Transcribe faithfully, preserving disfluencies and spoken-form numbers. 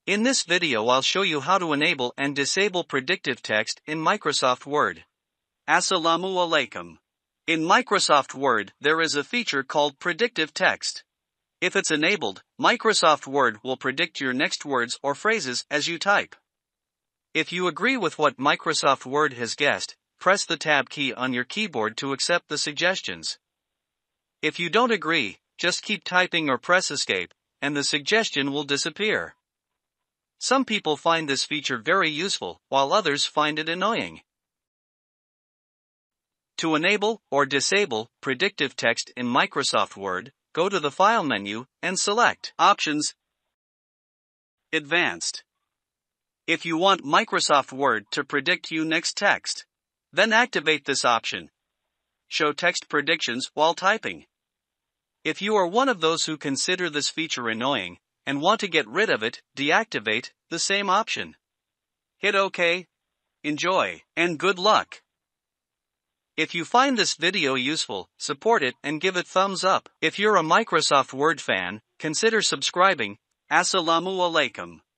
In this video I'll show you how to enable and disable predictive text in Microsoft Word. Assalamu alaikum. In Microsoft Word, there is a feature called predictive text. If it's enabled, Microsoft Word will predict your next words or phrases as you type. If you agree with what Microsoft Word has guessed, press the Tab key on your keyboard to accept the suggestions. If you don't agree, just keep typing or press Escape, and the suggestion will disappear. Some people find this feature very useful, while others find it annoying. To enable or disable predictive text in Microsoft Word, go to the File menu and select Options, Advanced. If you want Microsoft Word to predict your next text, then activate this option. Show text predictions while typing. If you are one of those who consider this feature annoying and want to get rid of it, deactivate the same option. Hit OK. Enjoy, and good luck. If you find this video useful, support it and give it thumbs up. If you're a Microsoft Word fan, consider subscribing. Assalamu alaikum.